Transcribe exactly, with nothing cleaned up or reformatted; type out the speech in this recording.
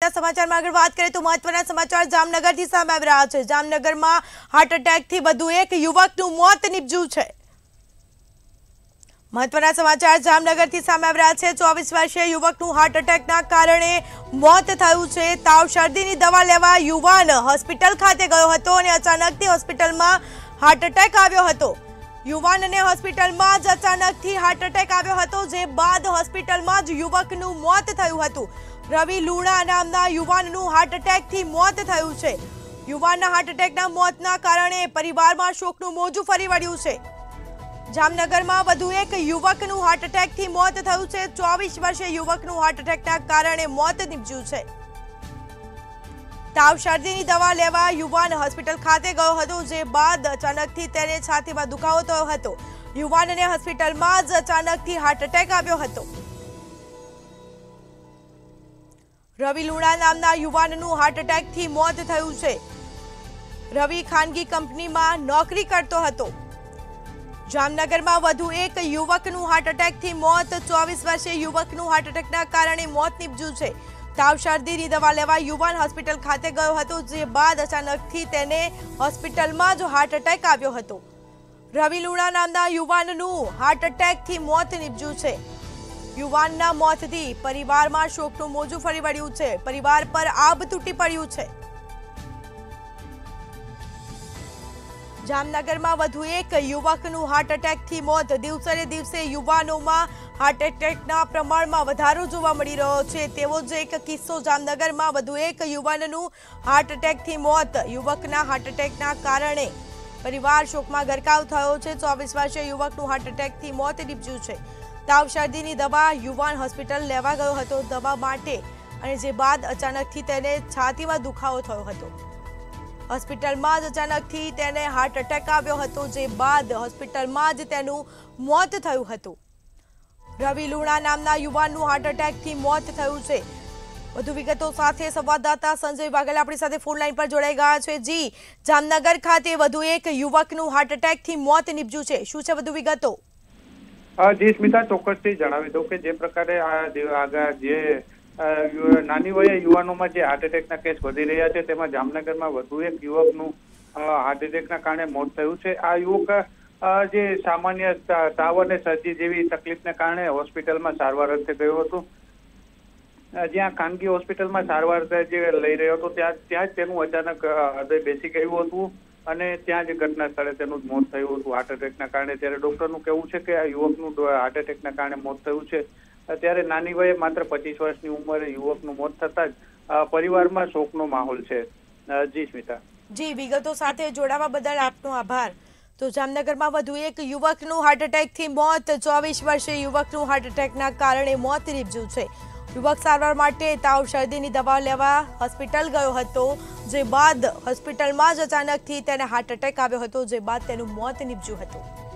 મોટા સમાચારમાં આગળ વાત કરીએ તો મહત્વના સમાચાર જામનગરથી સામે આવી રહ્યા છે। જામનગરમાં હાર્ટ એટેકથી વધુ એક યુવકનું મોત નીપજ્યું છે। મહત્વના સમાચાર જામનગરથી સામે આવી રહ્યા છે। ચોવીસ વર્ષીય યુવકનું હાર્ટ એટેકના કારણે મોત થયું છે। તાવ શરદીની દવા લેવા યુવાન હોસ્પિટલ ખાતે ગયો હતો અને અચાનકથી હોસ્પિટલમાં હાર્ટ એટેક આવ્યો હતો। યુવાનને હોસ્પિટલમાં જ અચાનકથી હાર્ટ એટેક આવ્યો હતો, જે બાદ હોસ્પિટલમાં જ યુવકનું મોત થયું હતું। રવિ લુણા નામના યુવાનનું હાર્ટ એટેકથી મોત થયું છે। યુવાનના હાર્ટ એટેકના મોતના કારણે પરિવારમાં શોકનું મોજું ફરી વળ્યું છે। જામનગરમાં વધુ એક યુવકનું હાર્ટ એટેકથી મોત થયું છે। ચોવીસ વર્ષીય યુવકનું હાર્ટ એટેકના કારણે મોત નીપજ્યું છે। તાવ શરદીની દવા લેવા યુવાન હોસ્પિટલ ખાતે ગયો હતો, જે બાદ અચાનકથી તેને છાતીમાં દુખાવો થયો હતો। યુવાનને હોસ્પિટલમાં જ અચાનકથી હાર્ટ એટેક આવ્યો હતો। રવિ લુણા નામના યુવાનનું હાર્ટ એટેકથી મોત થયું છે। રવિ ખાનગી કંપનીમાં નોકરી કરતો હતો। જામનગરમાં વધુ એક યુવકનું હાર્ટ એટેકથી મોત। ચોવીસ વર્ષીય યુવકનું હાર્ટ એટેકના કારણે મોત નીપજ્યું છે। તાવ શરદીની દવા લેવા યુવાન હોસ્પિટલ ખાતે ગયો હતો, જે બાદ અચાનકથી તેને હોસ્પિટલમાં જ હાર્ટ એટેક આવ્યો હતો। રવિ લુણા નામના યુવાનનું હાર્ટ એટેકથી મોત નીપજ્યું છે। યુવાનના મોતથી પરિવારમાં શોકનું મોજું ફરી વળ્યું છે। પરિવાર પર આબ તૂટી પડ્યું છે। જામનગરમાં વધુ એક યુવકનું હાર્ટ એટેકથી મોત। દિવસે ને દિવસે યુવાનોમાં હાર્ટ એટેકના પ્રમાણમાં વધારો જોવા મળી રહ્યો છે। તેવો જ એક કિસ્સો જામનગરમાં વધુ એક યુવાનનું હાર્ટ એટેકથી મોત। યુવકના હાર્ટ એટેકના કારણે પરિવાર શોકમાં ગરકાવ થયો છે। ચોવીસ વર્ષીય યુવકનું હાર્ટ એટેકથી મોત નીપજ્યું છે। તાવ શરદીની દવા યુવાન હોસ્પિટલ લેવા ગયો હતો દવા માટે, અને જે બાદ અચાનકથી તેને છાતીમાં દુખાવો થયો હતો। હોસ્પિટલમાં જ અચાનકથી તેને હાર્ટ એટેક આવ્યો હતો, જે બાદ હોસ્પિટલમાં જ તેનું મોત થયું હતું। રવિ લુણા નામના યુવાનનું હાર્ટ એટેકથી મોત થયું છે। વધુ વિગતો સાથે સંવાદદાતા સંજય વાઘેલા આપણી સાથે ફોન લાઈન પર જોડાઈ ગયા છે। જી, જામનગર ખાતે વધુ એક યુવકનું હાર્ટ એટેકથી મોત નીપજ્યું છે, શું છે વધુ વિગતો? જી સ્મિતા, ચોક્કસથી જણાવી દઉં કે જે પ્રકારે આ જે નાની વયે યુવાનોમાં જે હાર્ટ એટેકના કેસ વધી રહ્યા છે, તેમાં જામનગરમાં વધુ એક યુવકનું હાર્ટ એટેકના કારણે મોત થયું છે। આ યુવક જે સામાન્ય તાવ અને શરદી જેવી તકલીફને કારણે હોસ્પિટલમાં સારવાર અર્થે ગયો હતો। જ્યાં ખાનગી હોસ્પિટલમાં સારવાર જે લઈ રહ્યો હતો ત્યાં ત્યાં જ તેનું અચાનક હૃદય બેસી ગયું હતું અને ત્યાં જ ઘટના સ્થળે તેનું મોત થયું હતું હાર્ટ એટેકના કારણે। ત્યારે ડોક્ટરનું કહેવું છે કે આ યુવકનું હાર્ટ એટેકના કારણે મોત થયું છે। ત્યારે નાની વયે માત્ર પચીસ વર્ષની ઉંમરે યુવકનું મોત થતાં જ પરિવારમાં શોકનો માહોલ છે। જી સ્મિતા। જી, વિગતો સાથે જોડાવા બદલ આપનો આભાર। તો જામનગરમાં વધુ એક યુવકનું હાર્ટ એટેકથી મોત। ચોવીસ વર્ષીય યુવકનું હાર્ટ એટેકના કારણે મોત નીપજ્યું છે। યુવક સારવાર માટે તાવ શરદીની દવા લેવા હોસ્પિટલ ગયો હતો, જે બાદ હોસ્પિટલમાં જ અચાનકથી તેને હાર્ટ એટેક આવ્યો હતો, જે બાદ તેનું મોત નીપજ્યું હતું।